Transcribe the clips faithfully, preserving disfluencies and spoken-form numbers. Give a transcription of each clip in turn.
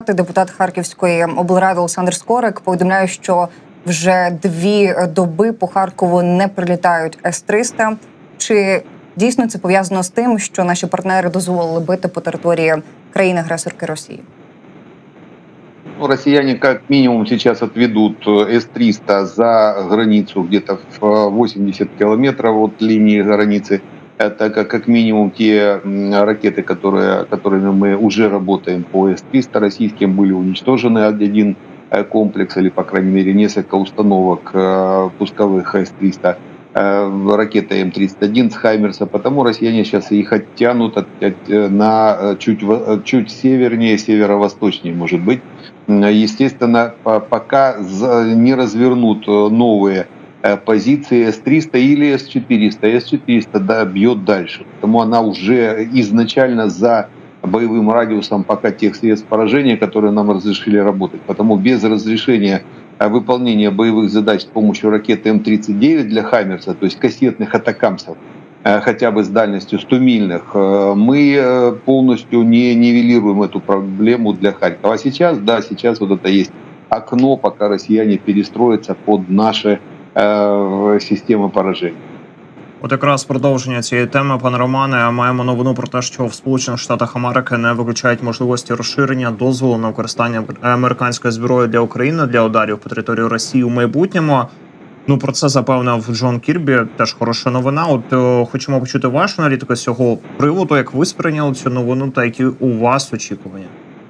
сказати. Депутат Харківської облради Олександр Скорик повідомляє, що вже дві доби по Харкову не прилітають С триста. Чи дійсно це пов'язано з тим, що наші партнери дозволили бити по території країни-агресорки Росії? Ну, россияне как минимум сейчас отведут С триста за границу где-то в восемьдесят километров от линии границы. Это как, как минимум те ракеты, которые, которыми мы уже работаем по С триста российским, были уничтожены один комплекс или, по крайней мере, несколько установок пусковых С триста. Ракета М тридцать один с Хаймерса, потому россияне сейчас их оттянут от, от, на чуть, чуть севернее, северо-восточнее, может быть. Естественно, пока не развернут новые позиции С триста или С четыреста. С четыреста да, бьет дальше, потому она уже изначально за боевым радиусом пока тех средств поражения, которые нам разрешили работать. Потому без разрешения выполнения боевых задач с помощью ракеты М тридцать девять для Хаймерса, то есть кассетных атакамсов, хотя бы с дальностью сто мильных, мы полностью не нивелируем эту проблему для Харькова. А сейчас, да, сейчас вот это есть окно, пока россияне перестроятся под наши э, системы поражения. От якраз продовження цієї теми, пане Романе, маємо новину про те, що в Сполучених Штатах Америки не виключають можливості розширення дозволу на використання американської зброї для України для ударів по території Росії у майбутньому. Ну, про це запевнив Джон Кірбі, теж хороша новина. От о, хочемо почути вашу аналітику з цього приводу, як ви сприйняли цю новину та які у вас очікування?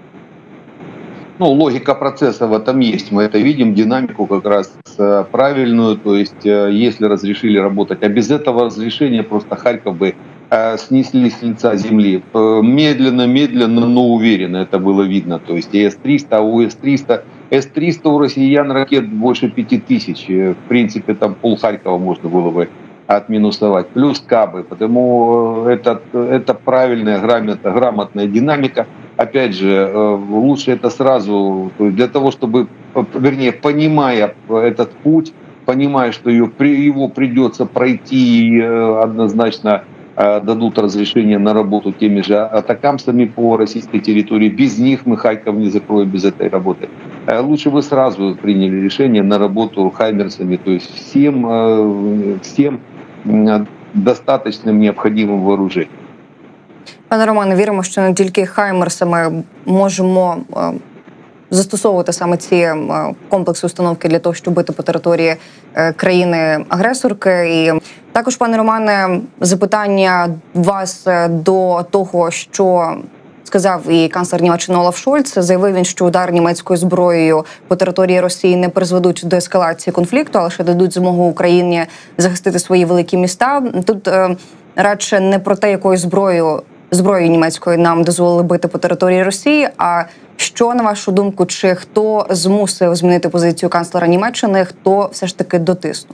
Ну, логика процесса в этом есть. Мы это видим, динамику как раз правильную. То есть, если разрешили работать, а без этого разрешения просто Харьков бы снесли с лица земли. Медленно, медленно, но уверенно это было видно. То есть, и С триста, а у С триста... С триста у россиян ракет больше пяти тысяч. В принципе, там пол Харькова можно было бы отминусовать. Плюс кабы. Потому это, это правильная, грамотная, грамотная динамика. Опять же, лучше это сразу, для того, чтобы, вернее, понимая этот путь, понимая, что ее, его придется пройти, и однозначно дадут разрешение на работу теми же атакамсами по российской территории. Без них мы Харьков не закроем без этой работы. Лучше бы сразу приняли решение на работу Хаймерсами, то есть всем, всем достаточным необходимым вооружением. Пане Романе, віримо, що не тільки Хаймерсами можемо е, застосовувати саме ці е, комплекси установки для того, щоб бити по території е, країни-агресорки. І також, пане Романе, запитання вас до того, що сказав і канцлер Німеччини Олаф Шольц. Заявив він, що удар німецькою зброєю по території Росії не призведуть до ескалації конфлікту, а лише дадуть змогу Україні захистити свої великі міста. Тут е, радше не про те, якою зброєю зброєю німецькою нам дозволили бити по території Росії, а що, на вашу думку, чи хто змусив змінити позицію канцлера Німеччини, хто все ж таки дотиснув?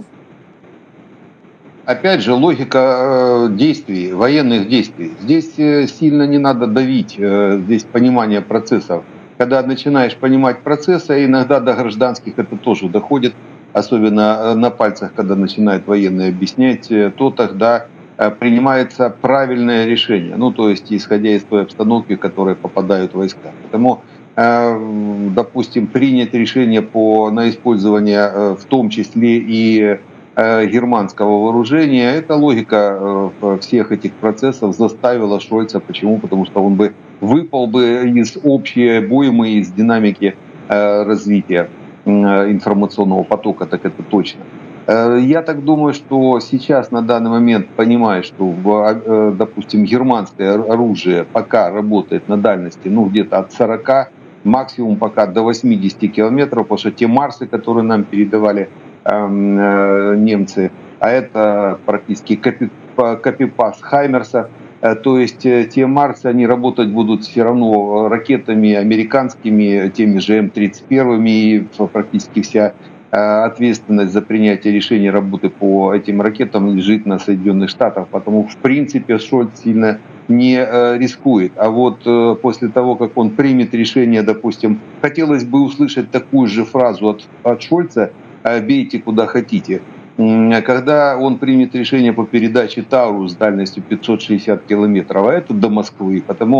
Опять же, логика действий, военных действий. Здесь сильно не надо давить, здесь понимание процессов. Когда начинаешь понимать процессы, иногда до гражданских это тоже доходит, особенно на пальцах, когда начинают военные объяснять, то тогда принимается правильное решение, ну, то есть, исходя из той обстановки, в которой попадают войска. Поэтому, допустим, принять решение по, на использование в том числе и германского вооружения, эта логика всех этих процессов заставила Шольца. Почему? Потому что он бы выпал бы из общей обоймы, из динамики развития информационного потока, так это точно. Я так думаю, что сейчас на данный момент понимаю, что, допустим, германское оружие пока работает на дальности, ну, где-то от сорока, максимум пока до восьмидесяти километров, потому что те Марсы, которые нам передавали э, немцы, а это практически копи, копипаст Хаймерса, то есть те Марсы, они работать будут все равно ракетами американскими, теми же М тридцать один, и практически вся ответственность за принятие решений работы по этим ракетам лежит на Соединенных Штатах, потому в принципе Шольц сильно не рискует. А вот после того, как он примет решение, допустим, хотелось бы услышать такую же фразу от, от Шольца: «Бейте куда хотите». Когда он примет решение по передаче Таурус с дальностью пятьсот шестьдесят километров, а это до Москвы, потому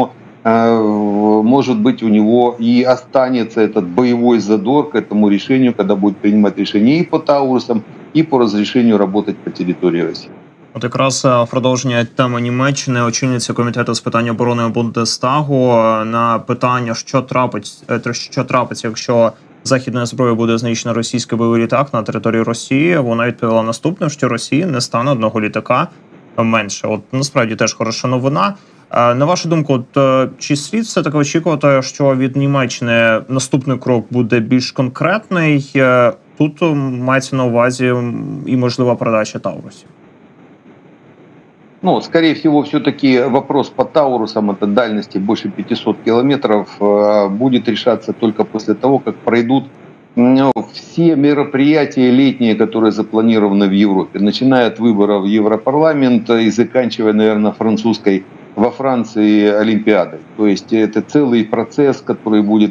может быть, у него и останется этот боевой задор к этому решению, когда будет принимать решения и по Таурусам, і по розрішенню роботи по території Росії. От якраз в продовження теми Німеччини, очільниця комітету з питань оборони Бундестагу на питання, що трапить, що трапиться, якщо західною зброєю буде знищено російський бойовий літак на території Росії, вона відповіла наступним, що Росії не стане одного літака менше. От насправді теж хороша новина. На вашу думку, от, чи слід все-таки очікувати, що від Німеччини наступний крок буде більш конкретний? Тут мається на увазі і можлива передача Таурусів. Ну, скорее всего, все-таки вопрос по Таурусам, это дальности больше пятисот километров, будет решаться только после того, как пройдут все мероприятия летние, которые запланированы в Европе, начиная от выборов в Европарламент и заканчивая, наверное, французской во Франции Олимпиадой. То есть это целый процесс, который будет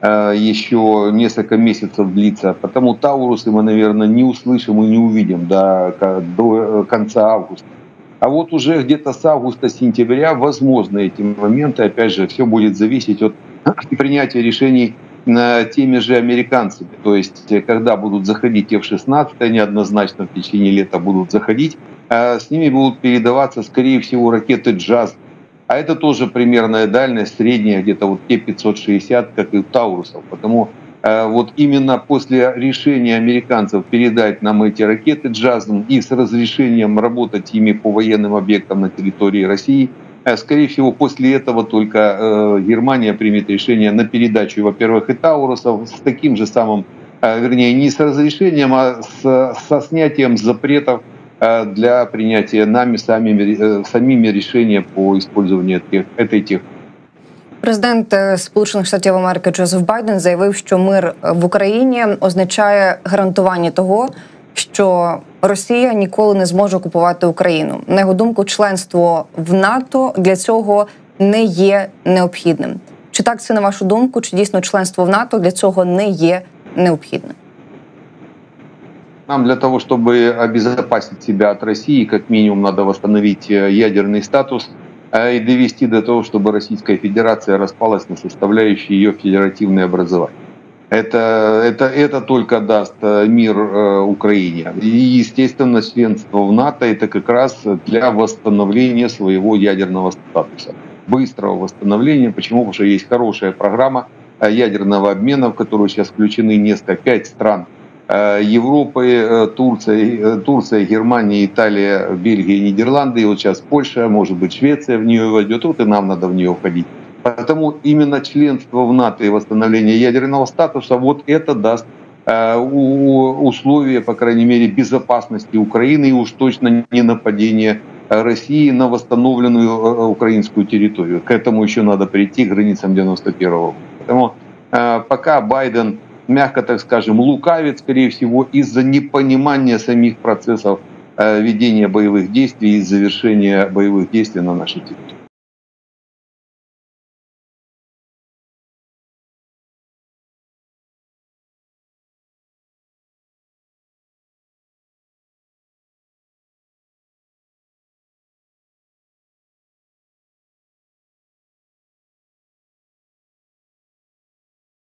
еще несколько месяцев длиться. Потому Таурусы мы, наверное, не услышим и не увидим до, до конца августа. А вот уже где-то с августа-сентября возможно эти моменты. Опять же, все будет зависеть от принятия решений теми же американцами. То есть, когда будут заходить эф шестнадцать, они однозначно в течение лета будут заходить. С ними будут передаваться, скорее всего, ракеты «Джаз». А это тоже примерная дальность, средняя, где-то вот те пятьсот шестьдесят, как и у Таурусов. Потому вот именно после решения американцев передать нам эти ракеты «Джазом» и с разрешением работать ими по военным объектам на территории России, скорее всего, после этого только Германия примет решение на передачу, во-первых, и Таурусов с таким же самым, вернее, не с разрешением, а с, со снятием запретов для принятия нами самими, самими решения по использованию этой техники. Президент Сполучених Штатів Америки Джозеф Байден заявив, що мир в Україні означає гарантування того, що Росія ніколи не зможе окупувати Україну. На його думку, членство в НАТО для цього не є необхідним. Чи так це на вашу думку, чи дійсно членство в НАТО для цього не є необхідним? Нам для того, чтобы обезопасить себя от России, как минимум надо восстановить ядерный статус и довести до того, чтобы Российская Федерация распалась на составляющие ее федеративное образование. Это, это, это только даст мир Украине. И, естественно, членство в НАТО – это как раз для восстановления своего ядерного статуса. Быстрого восстановления. Почему? Потому что есть хорошая программа ядерного обмена, в которую сейчас включены несколько, пять стран Европы, Турция, Турция, Германия, Италия, Бельгия, Нидерланды, и вот сейчас Польша, может быть, Швеция в нее войдет, вот и нам надо в нее входить. Поэтому именно членство в НАТО и восстановление ядерного статуса, вот это даст условия, по крайней мере, безопасности Украины и уж точно не нападения России на восстановленную украинскую территорию. К этому еще надо прийти, к границам девяносто первого года. Поэтому пока Байден, мягко так скажем, лукавит, скорее всего, из-за непонимания самих процессов ведения боевых действий и завершения боевых действий на нашей территории.